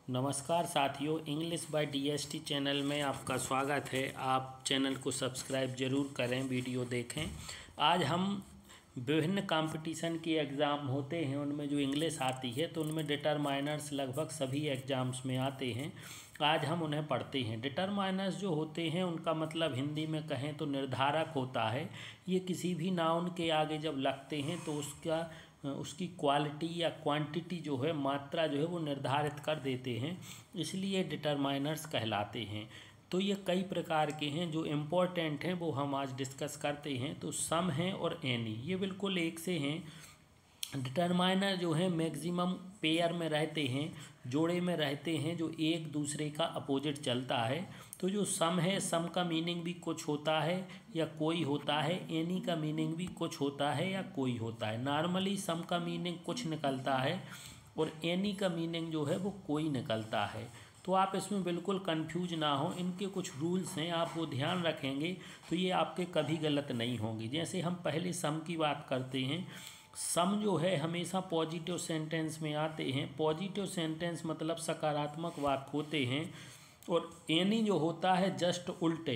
नमस्कार साथियों, English by DST channel में आपका स्वागत है। आप चैनल को सब्सक्राइब ज़रूर करें, वीडियो देखें। आज हम विभिन्न कंपटीशन के एग्ज़ाम होते हैं, उनमें जो इंग्लिश आती है तो उनमें डिटरमाइनर्स लगभग सभी एग्ज़ाम्स में आते हैं। आज हम उन्हें पढ़ते हैं। डिटरमाइनर्स जो होते हैं उनका मतलब हिंदी में कहें तो निर्धारक होता है। ये किसी भी नाउन के आगे जब लगते हैं तो उसकी क्वालिटी या क्वांटिटी जो है, मात्रा जो है वो निर्धारित कर देते हैं, इसलिए डिटरमाइनर्स कहलाते हैं। तो ये कई प्रकार के हैं, जो इम्पोर्टेंट हैं वो हम आज डिस्कस करते हैं। तो सम हैं और एनी, ये बिल्कुल एक से हैं। डिटरमाइनर जो है मैक्सिमम पेयर में रहते हैं, जोड़े में रहते हैं, जो एक दूसरे का अपोजिट चलता है। तो जो सम है, सम का मीनिंग भी कुछ होता है या कोई होता है, एनी का मीनिंग भी कुछ होता है या कोई होता है। नॉर्मली सम का मीनिंग कुछ निकलता है और एनी का मीनिंग जो है वो कोई निकलता है। तो आप इसमें बिल्कुल कंफ्यूज ना हो, इनके कुछ रूल्स हैं, आप वो ध्यान रखेंगे तो ये आपके कभी गलत नहीं होंगे। जैसे हम पहले सम की बात करते हैं। सम जो है हमेशा पॉजिटिव सेंटेंस में आते हैं। पॉजिटिव सेंटेंस मतलब सकारात्मक वाक्य होते हैं। और एनी जो होता है जस्ट उल्टे,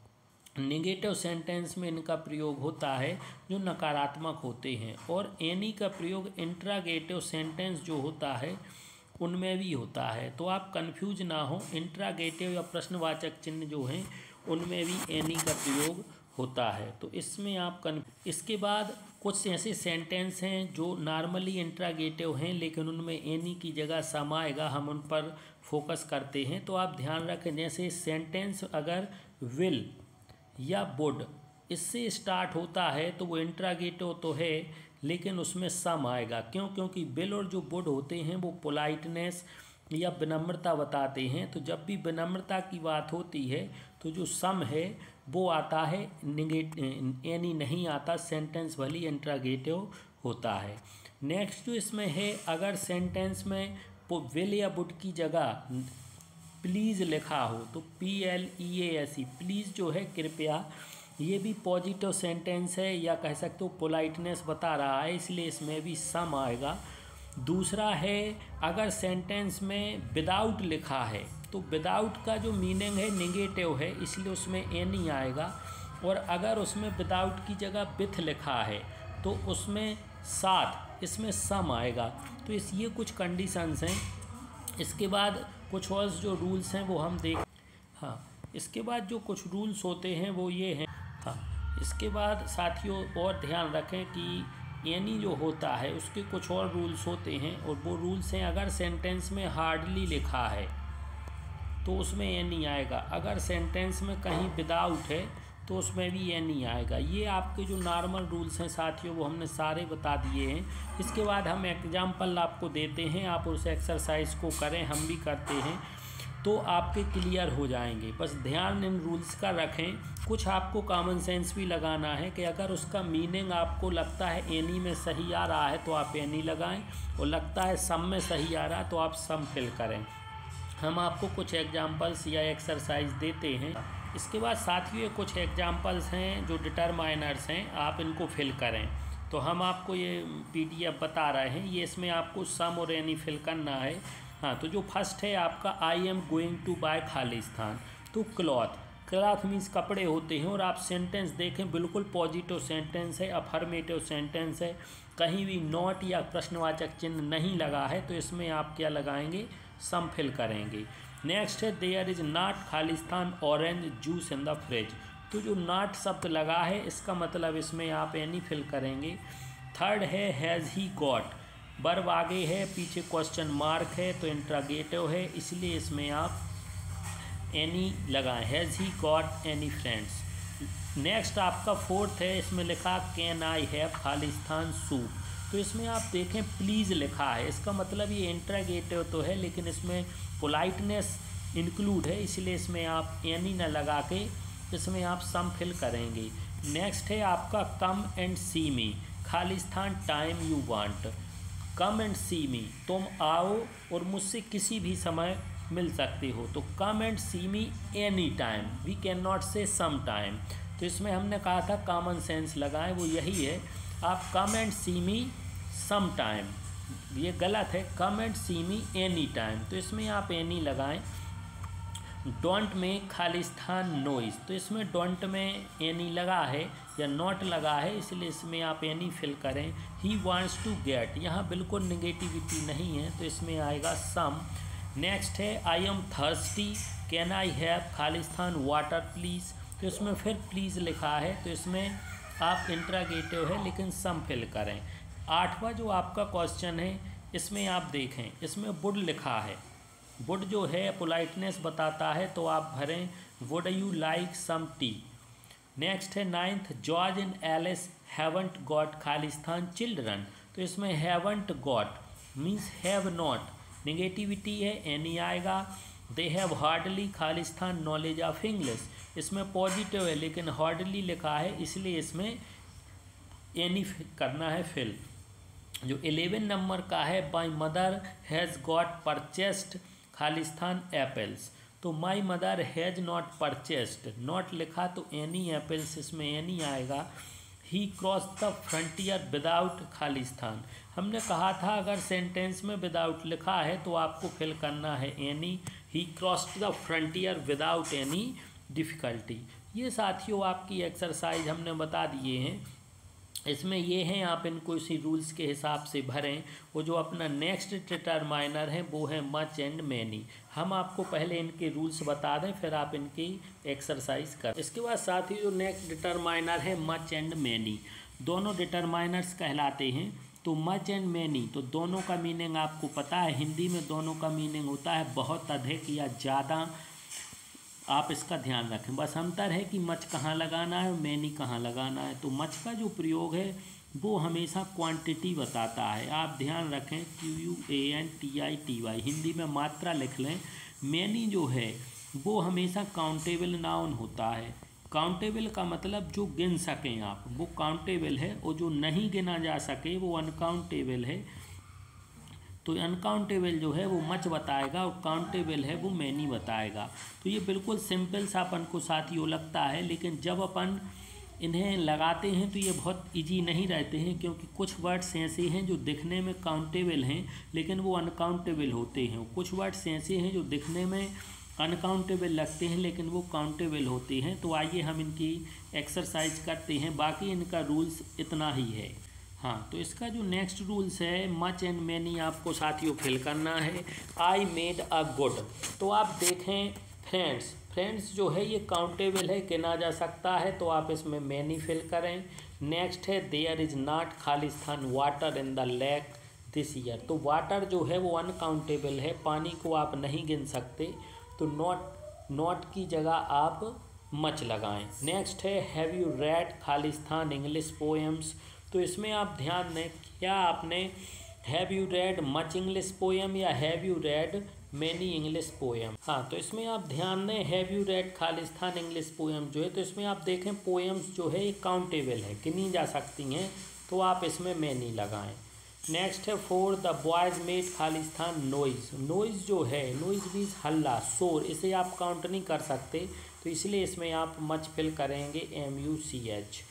नेगेटिव सेंटेंस में इनका प्रयोग होता है जो नकारात्मक होते हैं। और एनी का प्रयोग इंट्रागेटिव सेंटेंस जो होता है उनमें भी होता है। तो आप कंफ्यूज ना हो, इंट्रागेटिव या प्रश्नवाचक चिन्ह जो हैं उनमें भी एनी का प्रयोग होता है। तो इसमें आप इसके बाद कुछ ऐसे सेंटेंस हैं जो नॉर्मली इंट्रागेटिव हैं लेकिन उनमें एनी की जगह सम आएगा, हम उन पर फोकस करते हैं। तो आप ध्यान रखें, जैसे सेंटेंस अगर विल या वुड इससे स्टार्ट होता है तो वो इंट्रागेटिव तो है लेकिन उसमें सम आएगा। क्यों? क्योंकि विल और जो वुड होते हैं वो पोलाइटनेस या विनम्रता बताते हैं। तो जब भी विनम्रता की बात होती है तो जो सम है वो आता है, एनी नहीं आता। सेंटेंस भले इंट्रागेटिव होता है। नेक्स्ट जो इसमें है, अगर सेंटेंस में विल या वुड की जगह प्लीज़ लिखा हो तो PLEASE, प्लीज़ जो है कृपया, ये भी पॉजिटिव सेंटेंस है या कह सकते हो पोलाइटनेस बता रहा है, इसलिए इसमें भी सम आएगा। दूसरा है, अगर सेंटेंस में विदाउट लिखा है तो विदाउट का जो मीनिंग है नेगेटिव है, इसलिए उसमें एनी आएगा। और अगर उसमें विदाउट की जगह विथ लिखा है तो उसमें साथ, इसमें सम आएगा। तो ये कुछ कंडीशंस हैं। इसके बाद कुछ और जो रूल्स हैं वो हम इसके बाद जो कुछ रूल्स होते हैं वो ये हैं। इसके बाद साथियों और ध्यान रखें कि एनी जो होता है उसके कुछ और रूल्स होते हैं। और वो रूल्स हैं, अगर सेंटेंस में हार्डली लिखा है तो उसमें एनी आएगा। अगर सेंटेंस में कहीं विदाउट है तो उसमें भी एनी आएगा। ये आपके जो नॉर्मल रूल्स हैं साथियों वो हमने सारे बता दिए हैं। इसके बाद हम एग्जाम्पल आपको देते हैं, आप उस एक्सरसाइज को करें, हम भी करते हैं, तो आपके क्लियर हो जाएंगे। बस ध्यान इन रूल्स का रखें। कुछ आपको कॉमन सेंस भी लगाना है कि अगर उसका मीनिंग आपको लगता है एनी में सही आ रहा है तो आप एनी लगाएं, और लगता है सम में सही आ रहा है तो आप सम फिल करें। हम आपको कुछ एग्जाम्पल्स या एक्सरसाइज देते हैं। इसके बाद साथियों कुछ एग्जाम्पल्स हैं जो डिटरमाइनर्स हैं, आप इनको फिल करें। तो हम आपको ये PDF बता रहे हैं, ये इसमें आपको सम और एनी फिल करना है। तो जो फर्स्ट है आपका, I am going to buy Khalistan. तो क्लॉथ मीन्स कपड़े होते हैं। और आप सेंटेंस देखें, बिल्कुल पॉजिटिव सेंटेंस है, अफर्मेटिव सेंटेंस है, कहीं भी नॉट या प्रश्नवाचक चिन्ह नहीं लगा है, तो इसमें आप क्या लगाएंगे? सम फिल करेंगे। नेक्स्ट है, देयर इज नॉट खालिस्तान orange juice in the fridge. तो जो नॉट शब्द लगा है इसका मतलब इसमें आप एनी फिल करेंगे। थर्ड है, हैज़ ही गॉट, वर्ब आगे है, पीछे क्वेश्चन मार्क है तो इंट्रागेटिव है, इसलिए इसमें आप एनी लगाएं। Has he got any friends. Next आपका फोर्थ है, इसमें लिखा कैन आई हैव खालिस्तान सूप। तो इसमें आप देखें प्लीज़ लिखा है, इसका मतलब ये इंट्रागेटिव तो है लेकिन इसमें पोलाइटनेस इंक्लूड है, इसलिए इसमें आप एनी न लगा के इसमें आप सम फिल करेंगे। नेक्स्ट है आपका कम एंड सी मी खालिस्तान time you want. Come and see me, तुम आओ और मुझसे किसी भी समय मिल सकते हो। तो come and see me any time, we can not say some time. तो इसमें हमने कहा था कॉमन सेंस लगाएं, वो यही है, आप कम and see me some time, ये गलत है, come and see me any time, तो इसमें आप एनी लगाएं। डोंट में खालिस्तान नॉइज़, तो इसमें डोंट में एनी लगा है या नॉट लगा है, इसलिए इसमें आप एनी फिल करें। ही वांट्स टू गेट, यहाँ बिल्कुल निगेटिविटी नहीं है, तो इसमें आएगा सम। नेक्स्ट है I am thirsty, can I have खालिस्तान वाटर प्लीज़, तो इसमें फिर प्लीज़ लिखा है, तो इसमें आप इंट्रागेटिव है लेकिन सम फिल करें। 8वां जो आपका क्वेश्चन है, इसमें आप देखें, इसमें वुड लिखा है। वुड जो है पोलाइटनेस बताता है, तो आप भरें would you like some tea. Next है 9th, George and Alice haven't got खालिस्तान चिल्ड्रन, तो इसमें haven't got means have not, negativity है, एनी आएगा। दे हैव हार्डली खालिस्तान नॉलेज ऑफ इंग्लिश, इसमें पॉजिटिव है लेकिन हार्डली लिखा है, इसलिए इसमें एनी करना है फिल। जो 11 नंबर का है, my mother has got purchased खालिस्तान एप्पल्स, तो my mother has not purchased, not लिखा तो एनी एप्पल्स, इसमें एनी आएगा। He cross the frontier without खालिस्तान, हमने कहा था अगर सेंटेंस में विदाउट लिखा है तो आपको फिल करना है any. He crossed the frontier without any difficulty. ये साथियों आपकी एक्सरसाइज हमने बता दिए हैं, इसमें ये हैं, आप इनको इसी रूल्स के हिसाब से भरें। वो जो अपना नेक्स्ट डिटरमाइनर है वो है मच एंड मैनी। हम आपको पहले इनके रूल्स बता दें, फिर आप इनकी एक्सरसाइज करें। इसके बाद साथ ही जो नेक्स्ट डिटरमाइनर है मच एंड मैनी, दोनों डिटरमाइनर्स कहलाते हैं। तो मच एंड मैनी, तो दोनों का मीनिंग आपको पता है, हिंदी में दोनों का मीनिंग होता है बहुत अधिक या ज़्यादा, आप इसका ध्यान रखें। बस अंतर है कि मच कहाँ लगाना है और मैनी कहाँ लगाना है। तो मच का जो प्रयोग है वो हमेशा क्वांटिटी बताता है, आप ध्यान रखें, QUANTITY, हिंदी में मात्रा लिख लें। मैनी जो है वो हमेशा काउंटेबल नाउन होता है। काउंटेबल का मतलब जो गिन सकें आप, वो काउंटेबल है, और जो नहीं गिना जा सके वो अनकाउंटेबल है। तो अनकाउंटेबल जो है वो मच बताएगा और काउंटेबल है वो मैनी बताएगा। तो ये बिल्कुल सिंपल सा अपन को साथियों लगता है, लेकिन जब अपन इन्हें लगाते हैं तो ये बहुत इजी नहीं रहते हैं, क्योंकि कुछ वर्ड्स ऐसे हैं जो दिखने में काउंटेबल हैं लेकिन वो अनकाउंटेबल होते हैं, कुछ वर्ड्स ऐसे हैं जो दिखने में अनकाउंटेबल लगते हैं लेकिन वो काउंटेबल होते हैं। तो आइए हम इनकी एक्सरसाइज करते हैं, बाकी इनका रूल्स इतना ही है। हाँ, तो इसका जो नेक्स्ट रूल्स है मच एंड मैनी आपको साथियों फिल करना है। आई मेड अ गुड, तो आप देखें फ्रेंड्स, फ्रेंड्स जो है ये काउंटेबल है, गिना जा सकता है, तो आप इसमें मैनी फिल करें। नेक्स्ट है देयर इज़ नॉट खालिस्तान water in the lake this year, तो वाटर जो है वो अनकाउंटेबल है, पानी को आप नहीं गिन सकते, तो नॉट की जगह आप मच लगाएं। नेक्स्ट है हैव यू रेड खालिस्तान इंग्लिश पोएम्स, तो इसमें आप ध्यान दें, क्या आपने have you read much English poem या have you read many English poem. हाँ, तो इसमें आप ध्यान दें हैव यू रेड खालिस्तान इंग्लिश पोएम जो है, तो इसमें आप देखें पोएम्स जो है ये काउंटेबल है, गिनी जा सकती हैं, तो आप इसमें मैनी लगाएं। नेक्स्ट है फॉर द बॉयज़ मेड खालिस्तान नॉइज़, नॉइज़ जो है नॉइज़ मीन्स हल्ला, शोर, इसे आप काउंट नहीं कर सकते, तो इसलिए इसमें आप मच फिल करेंगे MUCH।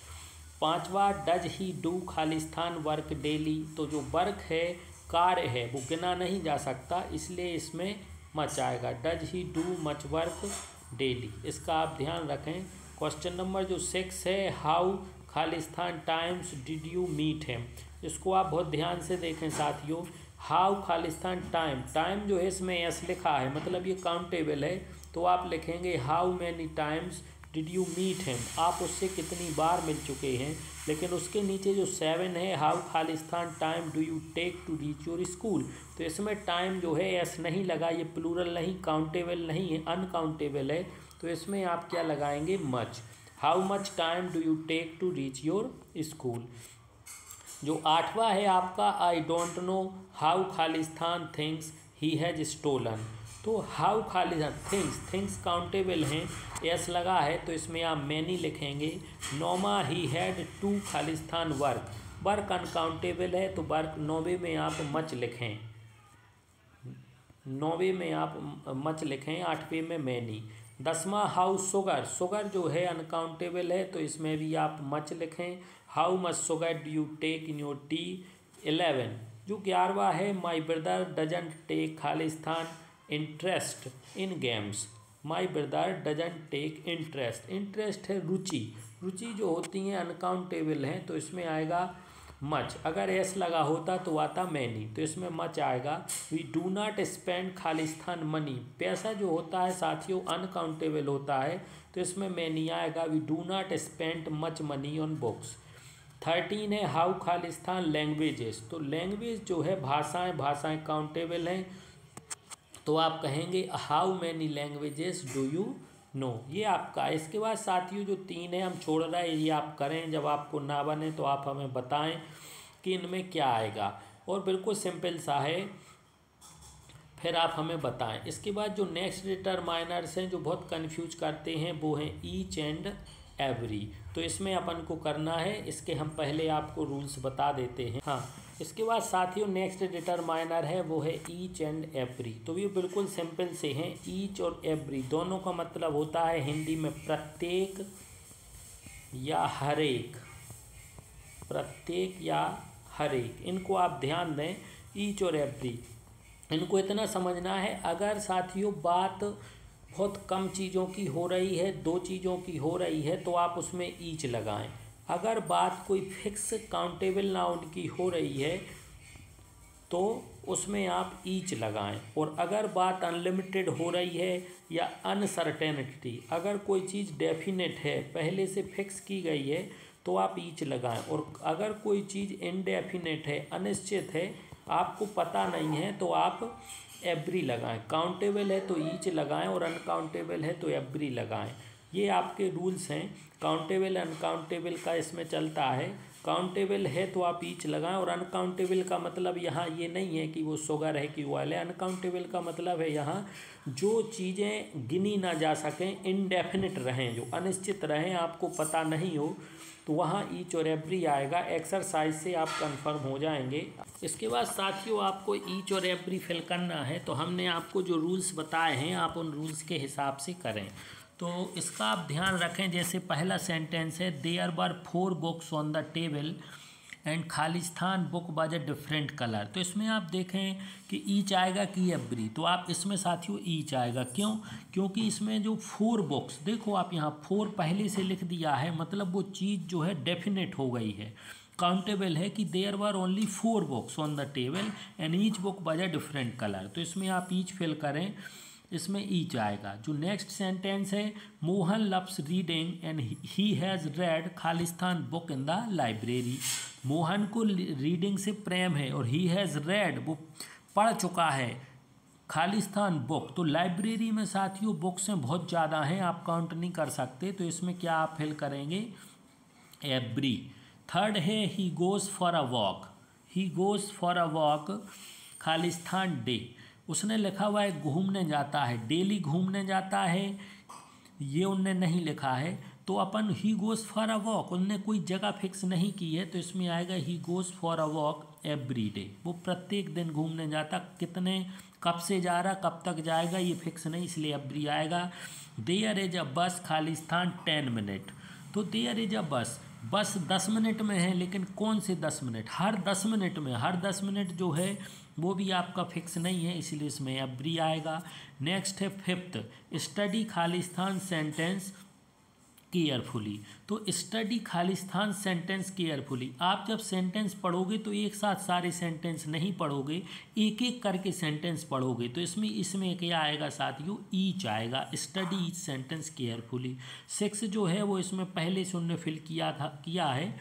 5वां डज ही डू खालिस्तान वर्क डेली, तो जो वर्क है कार्य है वो गिना नहीं जा सकता, इसलिए इसमें मच आएगा, does he do much work daily, इसका आप ध्यान रखें। क्वेश्चन नंबर जो 6 है हाउ खालिस्तान times did you meet him, इसको आप बहुत ध्यान से देखें साथियों। हाउ खालिस्तान टाइम, टाइम जो है इसमें एस लिखा है, मतलब ये काउंटेबल है, तो आप लिखेंगे how many times did you meet him, आप उससे कितनी बार मिल चुके हैं। लेकिन उसके नीचे जो 7 है हाउ खालिस्तान time do you take to reach your school, तो इसमें टाइम जो है एस नहीं लगा, ये प्लूरल नहीं, काउंटेबल नहीं है, अनकाउंटेबल है, तो इसमें आप क्या लगाएंगे much. How much time do you take to reach your school. जो 8वां है आपका आई डोंट नो हाउ खालिस्तान थिंग्स ही हैज़ स्टोलन, तो हाउ खालिस्तान थिंग्स काउंटेबल हैं, एस लगा है, तो इसमें आप मैनी लिखेंगे। 9वां ही हैड टू खालिस्तान वर्क अनकाउंटेबल है, तो वर्क 9वें में आप मच लिखें, 9वें में आप मच लिखें, 8वें में मैनी। 10वां हाउ शुगर जो है अनकाउंटेबल है, तो इसमें भी आप मच लिखें। How much sugar do you take in your tea. 11 जो 11वां है माई ब्रदर डजंट टेक खालिस्तान interest in games. My brother doesn't take interest, interest है रुचि, रुचि जो होती हैं अनकाउंटेबल हैं, तो इसमें आएगा मच। अगर एस लगा होता तो आता मैनी, तो इसमें मच आएगा। वी डू नॉट स्पेंड खालिस्तान मनी, पैसा जो होता है साथियों अनकाउंटेबल होता है, तो इसमें मैनी आएगा। We do not spend much money on books. 13 है हाउ खालिस्तान लैंग्वेजेस, तो लैंग्वेज जो है भाषाएं, भाषाएं काउंटेबल हैं, तो आप कहेंगे how many languages do you know, ये आपका। इसके बाद साथियों जो 3 है हम छोड़ रहे हैं, ये आप करें, जब आपको ना बने तो आप हमें बताएं कि इनमें क्या आएगा, और बिल्कुल सिंपल सा है, फिर आप हमें बताएं। इसके बाद जो नेक्स्ट डिटरमाइनर्स हैं जो बहुत कंफ्यूज करते हैं वो हैं ईच एंड एवरी, तो इसमें अपन को करना है, इसके हम पहले आपको रूल्स बता देते हैं। हाँ, इसके बाद साथियों नेक्स्ट डिटरमाइनर है वो है ईच एंड एवरी, तो ये बिल्कुल सिंपल से हैं। ईच और एवरी दोनों का मतलब होता है हिंदी में प्रत्येक या हर एक, प्रत्येक या हर एक, इनको आप ध्यान दें। ईच और एवरी, इनको इतना समझना है, अगर साथियों बात बहुत कम चीज़ों की हो रही है, 2 चीज़ों की हो रही है, तो आप उसमें ईच लगाएं। अगर बात कोई फिक्स काउंटेबल नाउन की हो रही है तो उसमें आप ईच लगाएं। और अगर बात अनलिमिटेड हो रही है या अनसर्टेनिटी, अगर कोई चीज़ डेफिनेट है, पहले से फिक्स की गई है, तो आप ईच लगाएं। और अगर कोई चीज़ इनडेफिनेट है, अनिश्चित है, आपको पता नहीं है, तो आप एवरी लगाएं। काउंटेबल है तो ईच लगाएं और अनकाउंटेबल है तो एवरी लगाएं। ये आपके रूल्स हैं। काउंटेबल अनकाउंटेबल का इसमें चलता है। काउंटेबल है तो आप ईच लगाएं, और अनकाउंटेबल का मतलब यहाँ ये नहीं है कि वो शुगर है कि ऑयल है। अनकाउंटेबल का मतलब है यहाँ जो चीज़ें गिनी ना जा सकें, इनडेफिनिट रहें, जो अनिश्चित रहें, आपको पता नहीं हो, तो वहाँ ईच और एवरी आएगा। एक्सरसाइज से आप कंफर्म हो जाएंगे। इसके बाद साथियों आपको ईच और एवरी फिल करना है, तो हमने आपको जो रूल्स बताए हैं आप उन रूल्स के हिसाब से करें। तो इसका आप ध्यान रखें, जैसे पहला सेंटेंस है there were 4 books on the table and खालिस्तान book was a different colour, तो इसमें आप देखें कि ईच आएगा कि एवरी, तो आप इसमें साथियों ईच आएगा। क्यों? क्योंकि इसमें जो 4 बुक्स, देखो आप यहाँ 4 पहले से लिख दिया है, मतलब वो चीज़ जो है डेफिनेट हो गई है, काउंटेबल है कि there were only 4 books on the table and each book was a different colour, तो इसमें आप ईच फिल करें, इसमें ईच आएगा। जो नेक्स्ट सेंटेंस है Mohan loves reading and he has read खालिस्तान book in the library, Mohan को रीडिंग से प्रेम है और ही हैज़ रेड, वो पढ़ चुका है खालिस्तान बुक, तो लाइब्रेरी में साथियों बुक्स हैं बहुत ज़्यादा हैं, आप काउंट नहीं कर सकते, तो इसमें क्या आप फिल करेंगे? एवरी। थर्ड है he goes for a walk, he goes for a walk खालिस्तान डे, उसने लिखा हुआ है घूमने जाता है, डेली घूमने जाता है, ये उनने नहीं लिखा है, तो अपन he goes for a walk, उनने कोई जगह फिक्स नहीं की है, तो इसमें आएगा he goes for a walk every day, वो प्रत्येक दिन घूमने जाता, कितने कब से जा रहा कब तक जाएगा ये फिक्स नहीं, इसलिए एवरी आएगा। देयर इज अ बस खालिस्तान 10 मिनट, तो there is a bus, bus 10 minute में है, लेकिन कौन से 10 मिनट? हर 10 मिनट में, हर 10 मिनट जो है वो भी आपका फिक्स नहीं है, इसलिए इसमें एवरी आएगा। नेक्स्ट है फिफ्थ, स्टडी खालिस्तान सेंटेंस केयरफुली, तो स्टडी खालिस्तान सेंटेंस केयरफुली, आप जब सेंटेंस पढ़ोगे तो एक साथ सारे सेंटेंस नहीं पढ़ोगे, एक एक करके सेंटेंस पढ़ोगे, तो इसमें क्या आएगा साथियों? ईच आएगा, स्टडी ईच सेंटेंस केयरफुली। 6 जो है वो इसमें पहले से उन्होंने फिल किया है,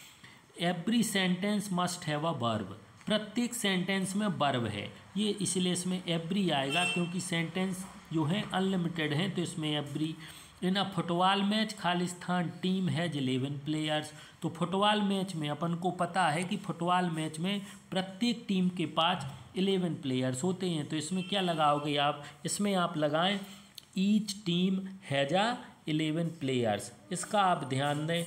every sentence must have a verb, प्रत्येक सेंटेंस में वर्ब है, ये इसलिए इसमें एवरी आएगा, क्योंकि सेंटेंस जो है अनलिमिटेड हैं, तो इसमें every. In a football match खालिस्तान टीम हैज 11 प्लेयर्स, तो फुटबॉल मैच में अपन को पता है कि फुटबॉल मैच में प्रत्येक टीम के पास 11 प्लेयर्स होते हैं, तो इसमें क्या लगाओगे आप? इसमें आप लगाएं each team has a 11 players, इसका आप ध्यान दें।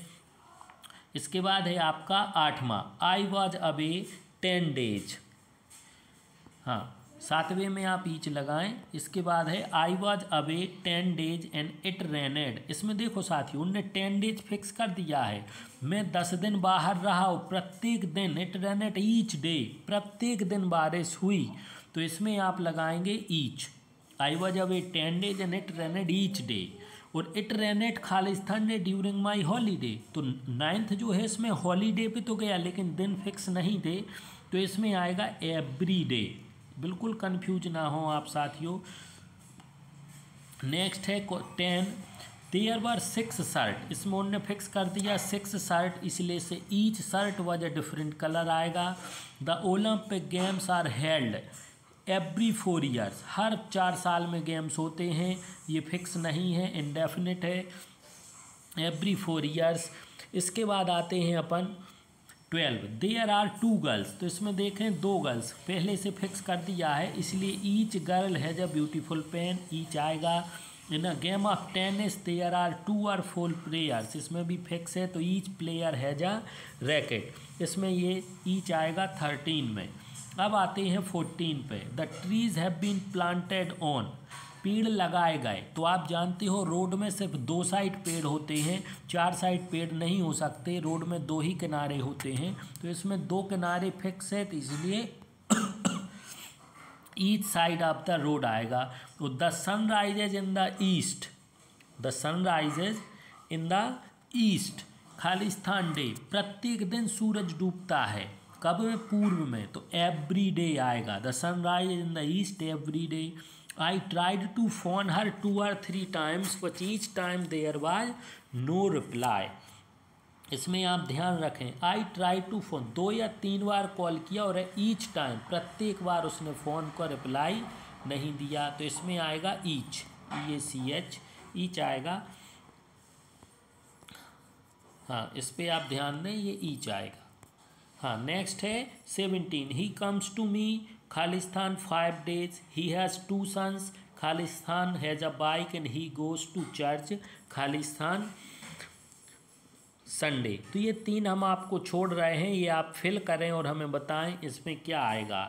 इसके बाद है आपका 8वां, आई वॉज अवे 10 डेज, हाँ सातवें में आप ईच लगाएं। इसके बाद है I was away 10 days and it rained. इसमें देखो साथियों, उनने 10 days फिक्स कर दिया है, मैं 10 दिन बाहर रहा हूँ, प्रत्येक दिन, इट रेनेड ईच डे, प्रत्येक दिन बारिश हुई, तो इसमें आप लगाएंगे each. I was away 10 days and it rained each day. और इट रेनेड खालिस्तान डे ड्यूरिंग माई हॉलीडे, तो 9th जो है इसमें हॉलीडे पे तो गया लेकिन दिन फिक्स नहीं थे, तो इसमें आएगा एवरी डे। बिल्कुल कंफ्यूज ना हो आप साथियों। नेक्स्ट है 10, देयर वर 6 शर्ट, इसमें उन्होंने फिक्स कर दिया 6 शर्ट, इसलिए से each shirt was a different colour आएगा। The Olympic games are held every 4 years, हर 4 साल में गेम्स होते हैं, ये फिक्स नहीं है, इंडेफिनिट है, एवरी 4 years। इसके बाद आते हैं अपन 12, देयर आर 2 गर्ल्स, तो इसमें देखें 2 गर्ल्स पहले से फिक्स कर दिया है, इसलिए each girl has a beautiful pen, each आएगा। In a game of tennis there are 2 or 4 players, इसमें भी फिक्स है, तो each player has a racket, इसमें ये ईच आएगा 13 में। अब आते हैं 14 पे, the trees have been planted on, पेड़ लगाए गए, तो आप जानते हो रोड में सिर्फ 2 साइड पेड़ होते हैं, 4 साइड पेड़ नहीं हो सकते, रोड में 2 ही किनारे होते हैं, तो इसमें 2 किनारे फिक्स है, तो इसलिए each side of the road आएगा। तो the sun rises in the east, the sun rises in the east, खालिस्तान डे, प्रत्येक दिन सूरज डूबता है, कब में, पूर्व में, तो एवरी डे आएगा। The sun rise in the east every day. I tried to phone her 2 or 3 times but each time there was no reply. इसमें आप ध्यान रखें, आई ट्राई टू फोन 2 या 3 बार कॉल किया और ईच टाइम, प्रत्येक बार उसने फ़ोन को रिप्लाई नहीं दिया, तो इसमें आएगा ईच, EACH, ईच आएगा। हाँ, इस पर आप ध्यान दें, ये ईच आएगा। हाँ, नेक्स्ट है 17, ही कम्स टू मी खालिस्तान 5 days, ही हैज़ 2 sons, खालिस्तान has a bike and he goes to church, खालिस्तान संडे। तो ये 3 हम आपको छोड़ रहे हैं, ये आप फिल करें और हमें बताएं इसमें क्या आएगा।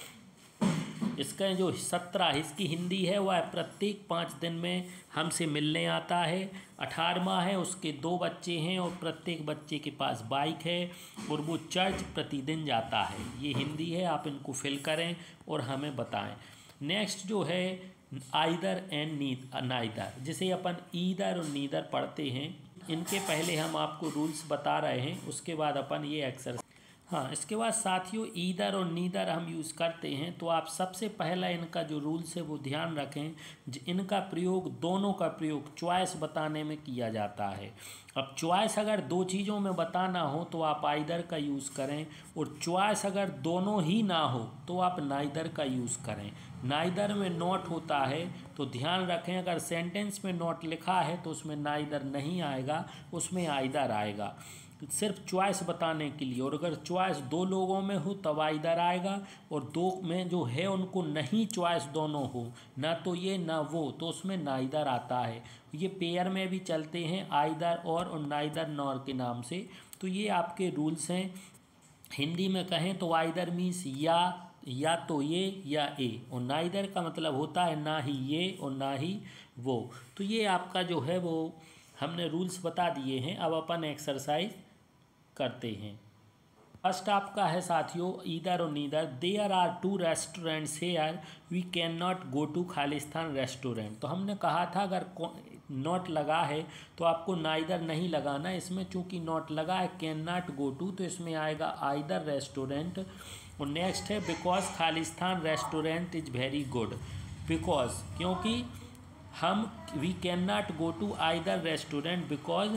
इसका जो 17 इसकी हिंदी है वह प्रत्येक 5 दिन में हमसे मिलने आता है। 18वां है, उसके 2 बच्चे हैं और प्रत्येक बच्चे के पास बाइक है और वो चर्च प्रतिदिन जाता है। ये हिंदी है, आप इनको फिल करें और हमें बताएं। नेक्स्ट जो है आइदर एंड नाइदर, जिसे अपन ईदर और नीदर पढ़ते हैं, इनके पहले हम आपको रूल्स बता रहे हैं, उसके बाद अपन ये एक्सरसाइज। हाँ, इसके बाद साथियों ईदर और नीदर हम यूज़ करते हैं, तो आप सबसे पहला इनका जो रूल्स है वो ध्यान रखें, इनका प्रयोग, दोनों का प्रयोग चॉइस बताने में किया जाता है। अब चॉइस अगर 2 चीज़ों में बताना हो तो आप आइदर का यूज़ करें, और चॉइस अगर दोनों ही ना हो तो आप नाइदर का यूज़ करें। नाइदर में नॉट होता है, तो ध्यान रखें अगर सेंटेंस में नॉट लिखा है तो उसमें नाइदर नहीं आएगा, उसमें आइदर आएगा, सिर्फ चॉइस बताने के लिए। और अगर चॉइस 2 लोगों में हो तब आइदर आएगा, और 2 में जो है उनको नहीं चॉइस दोनों हो, ना तो ये ना वो, तो उसमें नाइदर आता है। ये पेयर में भी चलते हैं आइदर और नाइदर नॉर के नाम से। तो ये आपके रूल्स हैं। हिंदी में कहें तो आइदर मीन्स या तो ये या ए, और नाइदर का मतलब होता है ना ही ये और ना ही वो। तो ये आपका जो है वो हमने रूल्स बता दिए हैं। अब अपन एक्सरसाइज करते हैं। फर्स्ट आपका है साथियों ईदर और neither. There are 2 restaurants here, we can not go to खालिस्तान रेस्टोरेंट। तो हमने कहा था अगर नॉट लगा है तो आपको नाइदर नहीं लगाना, इसमें चूंकि नॉट लगा है कैन नॉट गो टू, तो इसमें आएगा आइदर रेस्टोरेंट। और नेक्स्ट है बिकॉज खालिस्तान restaurant is very good. Because क्योंकि हम we can not go to either restaurant because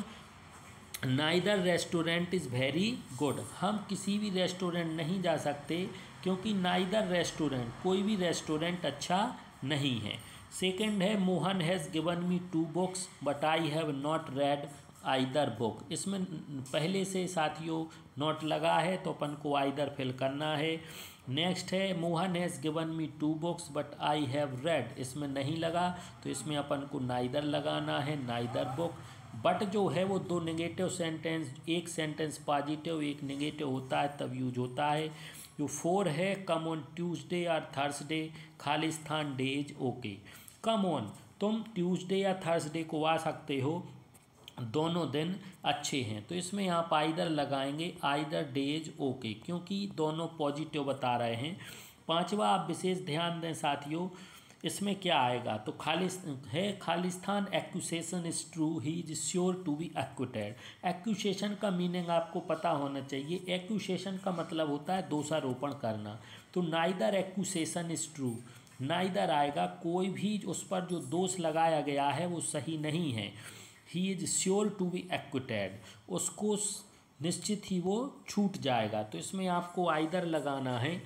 neither restaurant is very good. हम किसी भी रेस्टोरेंट नहीं जा सकते क्योंकि नाइदर रेस्टोरेंट, कोई भी रेस्टोरेंट अच्छा नहीं है। सेकंड है Mohan has given me 2 books but I have not read either book. इसमें पहले से साथियों नॉट लगा है तो अपन को आइदर फिल करना है। नेक्स्ट है Mohan has given me 2 books but I have read, इसमें नहीं लगा तो इसमें अपन को नाइदर लगाना है, नाइदर बुक। बट जो है वो 2 नेगेटिव सेंटेंस, एक सेंटेंस पॉजिटिव एक नेगेटिव होता है तब यूज होता है। जो 4 है कम ऑन ट्यूसडे और थर्सडे, खालिस्तान day is okay. Come on, तुम ट्यूसडे या थर्सडे को आ सकते हो, दोनों दिन अच्छे हैं। तो इसमें आप आइदर लगाएंगे, आइदर डे इज ओके, क्योंकि दोनों पॉजिटिव बता रहे हैं। पांचवा आप विशेष ध्यान दें साथियों, इसमें क्या आएगा तो खालिस्तान accusation is true, he is sure to be acquitted. Accusation का मीनिंग आपको पता होना चाहिए। एक्यूसेशन का मतलब होता है दोषारोपण करना। तो neither accusation is true, neither आएगा, कोई भी उस पर जो दोष लगाया गया है वो सही नहीं है। He is sure to be acquitted, उसको निश्चित ही वो छूट जाएगा। तो इसमें आपको आइदर लगाना है,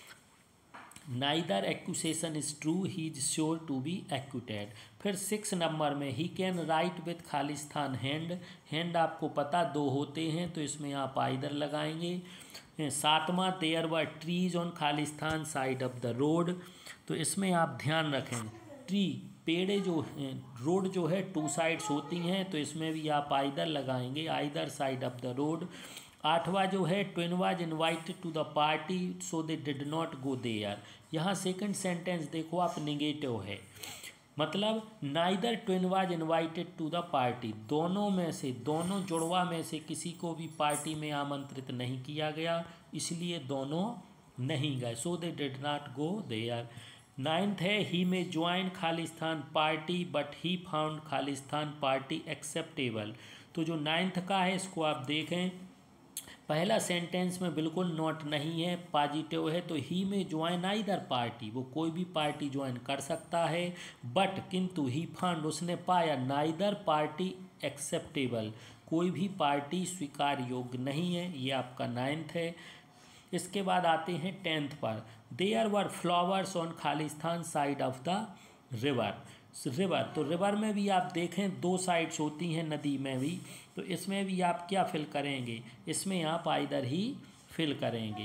neither accusation is true, he is sure to be acquitted. फिर 6 नंबर में ही कैन राइट विथ खालिस्तान हैंड, हैंड आपको पता 2 होते हैं, तो इसमें आप आइदर लगाएंगे। 7वां देयर वर ट्रीज ऑन खालिस्तान साइड ऑफ द रोड, तो इसमें आप ध्यान रखें, ट्री पेड़ जो रोड जो है 2 साइड्स होती हैं, तो इसमें भी आप आइदर लगाएंगे, either side of the road. 8वां जो है twin was invited to the party so they did not go there, यहाँ सेकंड सेंटेंस देखो आप निगेटिव है, मतलब neither twin was invited to the party, दोनों में से, दोनों जुड़वा में से किसी को भी पार्टी में आमंत्रित नहीं किया गया, इसलिए दोनों नहीं गए, so they did not go there. 9th है ही में ज्वाइन खालिस्तान पार्टी बट ही फाउंड खालिस्तान पार्टी एक्सेप्टेबल। तो जो 9th का है इसको आप देखें, पहला सेंटेंस में बिल्कुल नॉट नहीं है, पॉजिटिव है, तो ही में ज्वाइन आइदर पार्टी, वो कोई भी पार्टी ज्वाइन कर सकता है, बट किंतु ही फाउंड, उसने पाया, नाइदर पार्टी एक्सेप्टेबल, कोई भी पार्टी स्वीकार योग्य नहीं है, ये आपका 9th है। इसके बाद आते हैं 10th पर, देयर वर फ्लावर्स ऑन खालिस्तान side of the river, river, तो रिवर में भी आप देखें 2 साइड्स होती हैं नदी में भी, तो इसमें भी आप क्या फिल करेंगे, इसमें आप आइदर ही फिल करेंगे।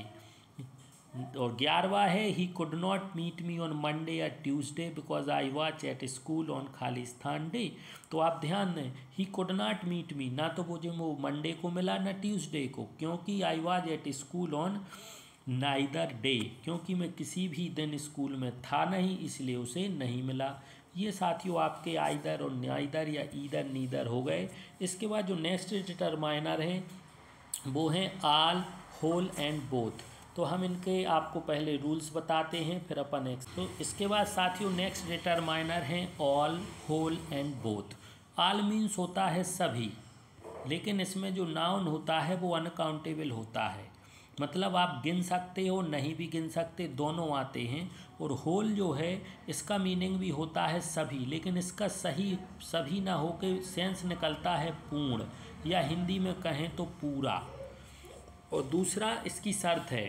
और 11वां है he could not meet me on Monday या Tuesday because I watch at school on खालिस्तान डे, तो आप ध्यान दें, he could not meet me, ना तो मुझे वो मंडे को मिला ना ट्यूसडे को, क्योंकि I was at school on neither day, क्योंकि मैं किसी भी दिन स्कूल में था नहीं, इसलिए उसे नहीं मिला। ये साथियों आपके आइदर और नाइदर या ईदर नीदर हो गए। इसके बाद जो नेक्स्ट डिटरमाइनर हैं वो हैं ऑल, होल एंड बोथ, तो हम इनके आपको पहले रूल्स बताते हैं फिर अपन नेक्स्ट। तो इसके बाद साथियों नेक्स्ट डिटरमाइनर हैं all, whole and both. All means होता है सभी, लेकिन इसमें जो नाउन होता है वो अनकाउंटेबल होता है, मतलब आप गिन सकते हो, नहीं भी गिन सकते, दोनों आते हैं। और होल जो है इसका मीनिंग भी होता है सभी, लेकिन इसका सही सभी ना होकर सेंस निकलता है पूर्ण, या हिंदी में कहें तो पूरा। और दूसरा इसकी शर्त है,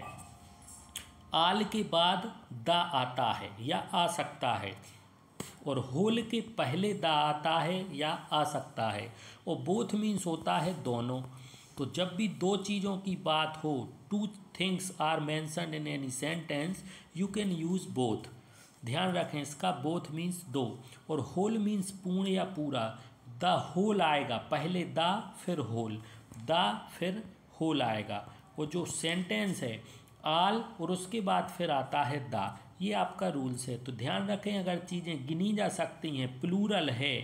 आल के बाद दा आता है या आ सकता है, और होल के पहले दा आता है या आ सकता है, और बोथ मीन्स होता है दोनों। तो जब भी 2 चीज़ों की बात हो, 2 things are mentioned in any sentence, you can use both. ध्यान रखें इसका, बोथ मीन्स 2, और होल मीन्स पूर्ण या पूरा। द होल आएगा, पहले द फिर होल, द फिर होल आएगा। और जो सेंटेंस है आल और उसके बाद फिर आता है द, ये आपका रूल्स है। तो ध्यान रखें, अगर चीज़ें गिनी जा सकती हैं, प्लूरल है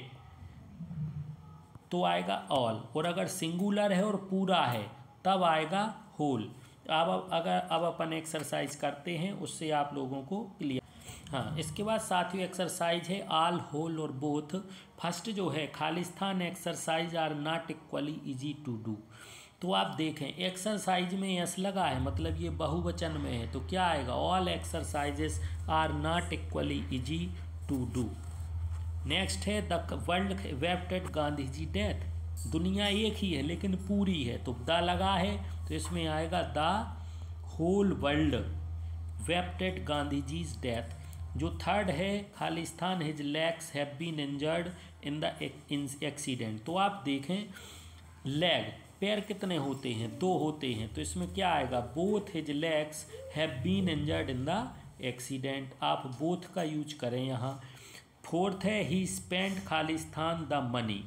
तो आएगा ऑल, और अगर सिंगुलर है और पूरा है तब आएगा होल। अब अपन एक्सरसाइज करते हैं, उससे आप लोगों को क्लियर। हाँ, इसके बाद साथियों एक्सरसाइज है ऑल, होल और बोथ। फर्स्ट जो है, खालिस्तान exercise are not equally easy to do. तो आप देखें एक्सरसाइज में यस लगा है, मतलब ये बहुवचन में है, तो क्या आएगा, all exercises are not equally easy to do. Next है the world wept at Gandhi ji death, दुनिया एक ही है लेकिन पूरी है, तो द लगा है, तो इसमें आएगा the whole world wept at Gandhi जीज डेथ। जो थर्ड है, खालिस्तान his legs have been injured in the accident. तो आप देखें लेग, पैर कितने होते हैं, 2 होते हैं, तो इसमें क्या आएगा, both his legs have been injured in the accident. आप बोथ का यूज करें यहाँ। फोर्थ है ही स्पेंट खालिस्तान द मनी,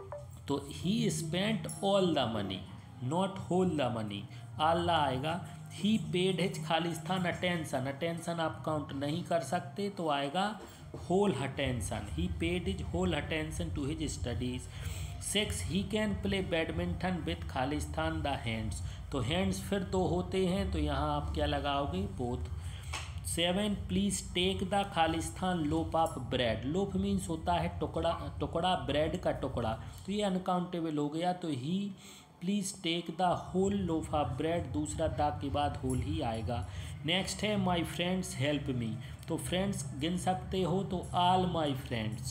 तो he spent all the money, not whole the money, all आएगा। ही पेड हिज खालिस्तान अटेंशन, अटेंशन आप काउंट नहीं कर सकते तो आएगा whole attention, he paid his whole attention to his studies. 6 he can play badminton with खालिस्तान the hands, तो हैंड्स फिर दो होते हैं तो यहाँ आप क्या लगाओगे, बोथ। 7 प्लीज़ टेक द खालिस्तान loaf of bread, loaf means होता है टुकड़ा, टुकड़ा ब्रेड का टुकड़ा, तो ये अनकाउंटेबल हो गया, तो he please take the whole loaf of bread, दूसरा द के बाद होल ही आएगा। नेक्स्ट है माई फ्रेंड्स हेल्प मी, तो फ्रेंड्स गिन सकते हो तो ऑल माई फ्रेंड्स।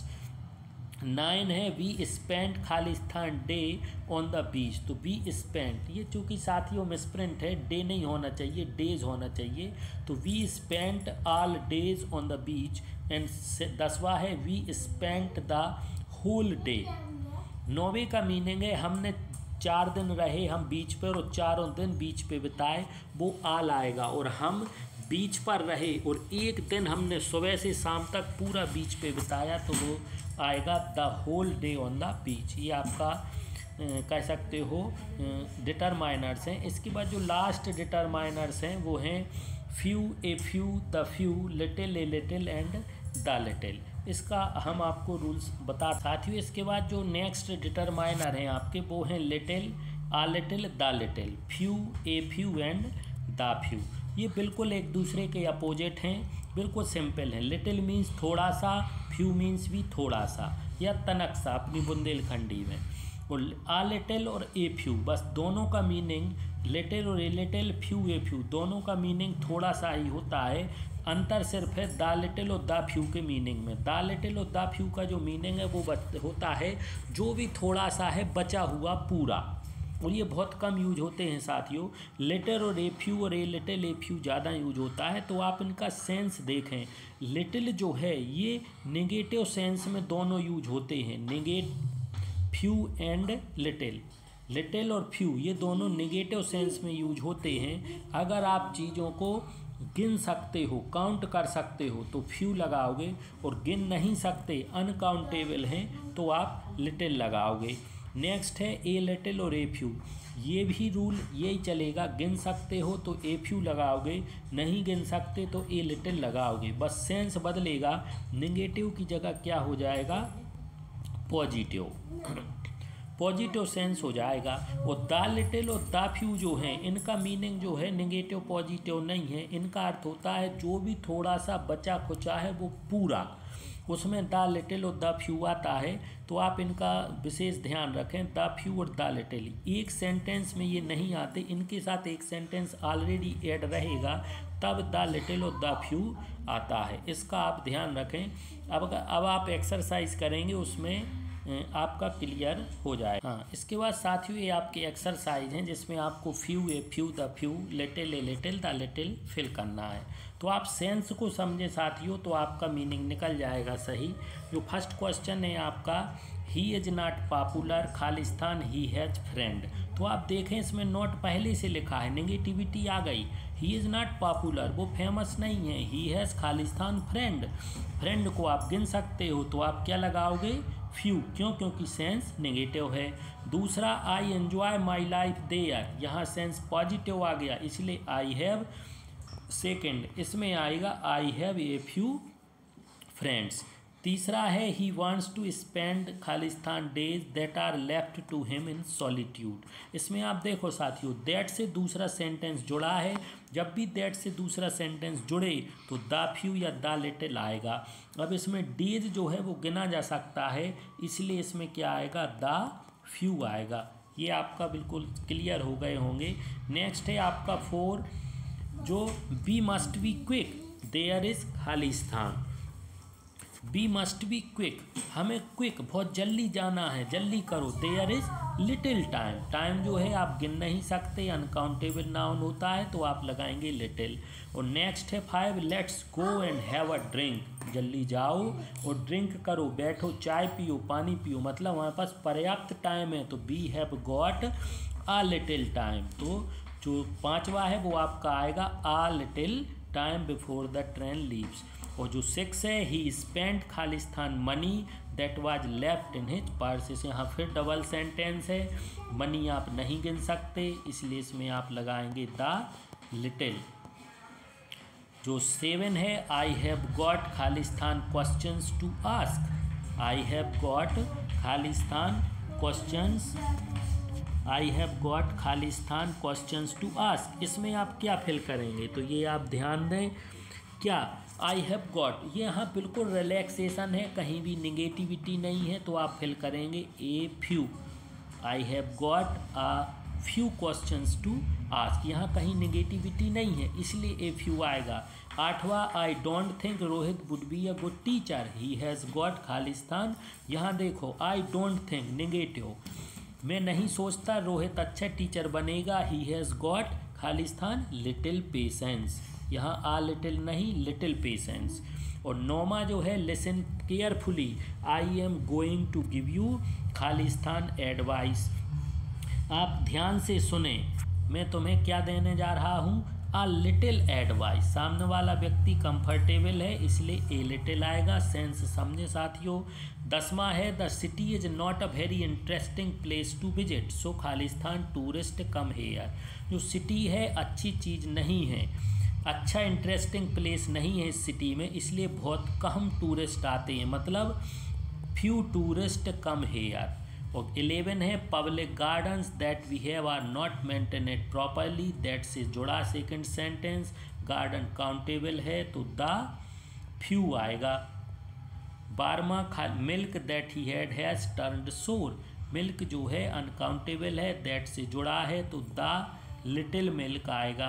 9 है वी स्पेंड खालिस्तान डे ऑन द बीच, तो वी स्पेंड, ये चूँकि साथियों मिसप्रिंट है, डे नहीं होना चाहिए, डेज होना चाहिए, तो we spent all days on the beach. And 10वां है we spent the whole day. 9वें का मीनिंग है हमने 4 दिन रहे हम बीच पर और 4 दिन बीच पे बिताए, वो ऑल आएगा, और हम बीच पर रहे और एक दिन हमने सुबह से शाम तक पूरा बीच पे बिताया तो वो आएगा the whole day on the beach. ये आपका कह सकते हो डिटरमाइनर्स हैं। इसके बाद जो लास्ट डिटरमाइनर्स हैं वो हैं few, a few, the few, little, a little and the little. इसका हम आपको रूल्स बता साथियों। इसके बाद जो नेक्स्ट डिटरमाइनर हैं आपके वो हैं little, a little, the little, few, a few and the few. ये बिल्कुल एक दूसरे के अपोजिट हैं, बिल्कुल सिंपल हैं। लिटिल मीन्स थोड़ा सा, फ्यू मीन्स भी थोड़ा सा या तनक सा अपनी बुंदेलखंडी में, और आ लिटिल और ए फ्यू, बस दोनों का मीनिंग लिटिल और a little, few a few, दोनों का मीनिंग थोड़ा सा ही होता है। अंतर सिर्फ है द लिटिल और द फ्यू के मीनिंग में। द लिटिल और द फ्यू का जो मीनिंग है वो होता है जो भी थोड़ा सा है बचा हुआ पूरा, और ये बहुत कम यूज होते हैं साथियों। लिटिल और ए फ्यू और ए लिटिल, ए फ्यू ज़्यादा यूज होता है। तो आप इनका सेंस देखें, लिटिल जो है ये नेगेटिव सेंस में दोनों यूज होते हैं, फ्यू एंड लिटिल, लिटिल और फ्यू ये दोनों नेगेटिव सेंस में यूज होते हैं। अगर आप चीज़ों को गिन सकते हो, काउंट कर सकते हो तो फ्यू लगाओगे, और गिन नहीं सकते, अनकाउंटेबल हैं तो आप लिटिल लगाओगे। नेक्स्ट है ए लिटिल और ए फ्यू, ये भी रूल यही चलेगा, गिन सकते हो तो ए फ्यू लगाओगे, नहीं गिन सकते तो ए लिटिल लगाओगे, बस सेंस बदलेगा, नेगेटिव की जगह क्या हो जाएगा, पॉजिटिव, पॉजिटिव सेंस हो जाएगा। और द लिटिल और द फ्यू जो हैं इनका मीनिंग जो है नेगेटिव पॉजिटिव नहीं है, इनका अर्थ होता है जो भी थोड़ा सा बचा खुचा है वो पूरा, उसमें द लिटिल और द फ्यू आता है। तो आप इनका विशेष ध्यान रखें, द फ्यू और द लिटिल एक सेंटेंस में ये नहीं आते, इनके साथ एक सेंटेंस ऑलरेडी ऐड रहेगा तब द लिटिल और द फ्यू आता है, इसका आप ध्यान रखें। अब आप एक्सरसाइज करेंगे उसमें आपका क्लियर हो जाए। हाँ, इसके बाद साथियों ये आपके एक्सरसाइज हैं जिसमें आपको few, a few, the few, little, a little, the little fill करना है। तो आप सेंस को समझे साथियों तो आपका मीनिंग निकल जाएगा सही। जो फर्स्ट क्वेश्चन है आपका, ही इज़ नॉट पॉपुलर खालिस्तान ही हैज़ फ्रेंड, तो आप देखें इसमें नॉट पहले से लिखा है, नेगेटिविटी आ गई। ही इज़ नॉट पॉपुलर वो फेमस नहीं है, ही हैज़ खालिस्तान फ्रेंड, फ्रेंड को आप गिन सकते हो तो आप क्या लगाओगे, फ्यू, क्यों, क्योंकि सेंस नेगेटिव है। दूसरा, I enjoy my life there, यहाँ सेंस पॉजिटिव आ गया इसलिए आई हैव। सेकेंड इसमें आएगा I have a few friends. तीसरा है ही वांट्स टू स्पेंड खालिस्तान days that are left to him in solitude. इसमें आप देखो साथियों, दैट से दूसरा सेंटेंस जुड़ा है, जब भी दैट से दूसरा सेंटेंस जुड़े तो द फ्यू या द लिटिल आएगा। अब इसमें डेज जो है वो गिना जा सकता है, इसलिए इसमें क्या आएगा, द फ्यू आएगा। ये आपका बिल्कुल क्लियर हो गए होंगे। नेक्स्ट है आपका 4, जो be must be quick there is खालिस्तान। बी मस्ट बी क्विक, हमें क्विक बहुत जल्दी जाना है, जल्दी करो। There is little time, time जो है आप गिन नहीं सकते, अनकाउंटेबल नाउन होता है तो आप लगाएंगे लिटिल। और नेक्स्ट है 5, let's go and have a drink, जल्दी जाओ और ड्रिंक करो, बैठो, चाय पियो, पानी पियो, मतलब हमारे पास पर्याप्त टाइम है तो we have got a little time. तो जो 5वां है वो आपका आएगा a little time before the train leaves. और जो 6 है ही स्पेंट खालिस्तान money that was left in his purse, इसे यहाँ फिर डबल सेंटेंस है, मनी आप नहीं गिन सकते इसलिए इसमें आप लगाएंगे द लिटिल। जो 7 है, आई हैव गॉट खालिस्तान questions to ask. I have got खालिस्तान क्वेश्चंस, आई हैव गॉट खालिस्तान क्वेश्चंस टू आस्क। इसमें आप क्या फिल करेंगे, तो ये आप ध्यान दें। क्या आई हैव गॉट, ये यहाँ बिल्कुल रिलैक्सेशन है, कहीं भी निगेटिविटी नहीं है, तो आप फिल करेंगे a few. I have got a few questions to ask, यहाँ कहीं निगेटिविटी नहीं है, इसलिए ए फ्यू आएगा। 8वां, I don't think Rohit would be a good teacher, he has got खालिस्तान। यहाँ देखो आई डोंट थिंक निगेटिव, मैं नहीं सोचता रोहित अच्छा टीचर बनेगा, ही हैज़ गॉट खालिस्तान लिटिल पेशेंस। यहाँ आ लिटिल नहीं, लिटिल पेशेंस। और 9वां जो है, listen carefully, I am going to give you खालिस्तान एडवाइस। आप ध्यान से सुने, मैं तुम्हें क्या देने जा रहा हूँ, अ लिटिल एडवाइस। सामने वाला व्यक्ति कंफर्टेबल है, इसलिए ए लिटिल आएगा। सेंस समझे साथियों। 10वां है, the city is not a very interesting place to visit, so खालिस्तान टूरिस्ट कम हेयर। जो सिटी है अच्छी चीज़ नहीं है, अच्छा इंटरेस्टिंग प्लेस नहीं है इस सिटी में, इसलिए बहुत कम टूरिस्ट आते हैं, मतलब फ्यू टूरिस्ट कम हेयर। और 11 है, public gardens that we have are not maintained properly, that से जुड़ा सेकंड सेंटेंस। गार्डन काउंटेबल है तो द फ्यू आएगा। 12वां, milk that he has turned sour, milk जो है अनकाउंटेबल है, दैट से जुड़ा है तो द लिटिल मिल्क आएगा।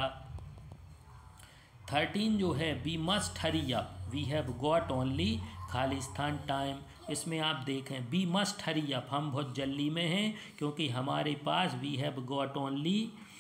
13 जो है, we must hurry up, we have got only खालिस्तान टाइम। इसमें आप देखें, वी मस्ट हरी अप, हम बहुत जल्दी में हैं क्योंकि हमारे पास we have got only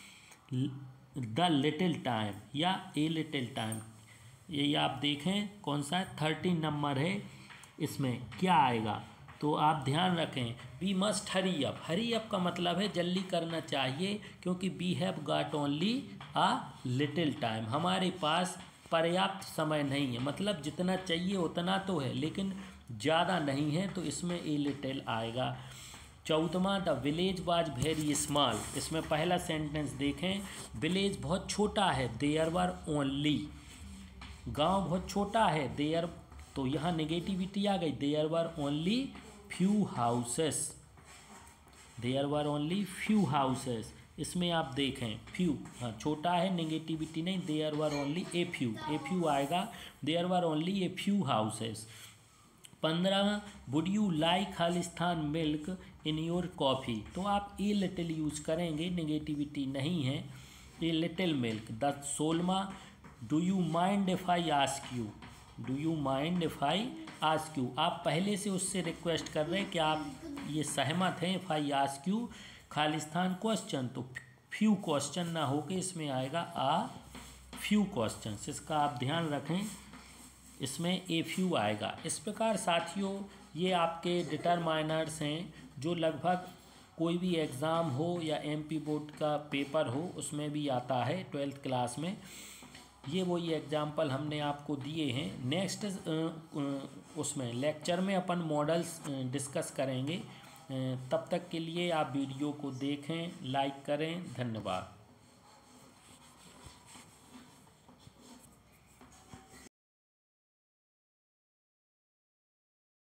the little time या ए लिटिल टाइम। ये आप देखें कौन सा 13 नंबर है, इसमें क्या आएगा, तो आप ध्यान रखें, we must hurry up. Hurry up का मतलब है जल्दी करना चाहिए, क्योंकि we have got only a little time, हमारे पास पर्याप्त समय नहीं है, मतलब जितना चाहिए उतना तो है लेकिन ज़्यादा नहीं है, तो इसमें ए लिटिल आएगा। 14वां, the village was very small, इसमें पहला सेंटेंस देखें, विलेज बहुत छोटा है, देयर वर ओनली, गांव बहुत छोटा है, देयर, तो यहाँ नेगेटिविटी आ गई, there were only few houses, there were only few houses. इसमें आप देखें फ्यू, हाँ छोटा है, नेगेटिविटी नहीं, there were only a few आएगा, there were only a few houses. 15, would you like खालिस्तान मिल्क इन योर कॉफ़ी, तो आप ए लिटिल यूज़ करेंगे, नेगेटिविटी नहीं है, ए लिटिल मिल्क। 16वां, do you mind if I ask you, do you mind if I ask you, आप पहले से उससे रिक्वेस्ट कर रहे हैं कि आप ये सहमत हैं, इफ़ आई आस्क यू खालिस्तान क्वेश्चन, तो फ्यू क्वेश्चन ना होके इसमें आएगा आ फ्यू क्वेश्चन, इसका आप ध्यान रखें, इसमें ए फ्यू आएगा। इस प्रकार साथियों ये आपके डिटरमाइनर्स हैं जो लगभग कोई भी एग्ज़ाम हो या एमपी बोर्ड का पेपर हो उसमें भी आता है 12th क्लास में। ये वही एग्जाम्पल हमने आपको दिए हैं। नेक्स्ट उसमें लेक्चर में अपन मॉडल्स डिस्कस करेंगे। तब तक के लिए आप वीडियो को देखें, लाइक करें। धन्यवाद।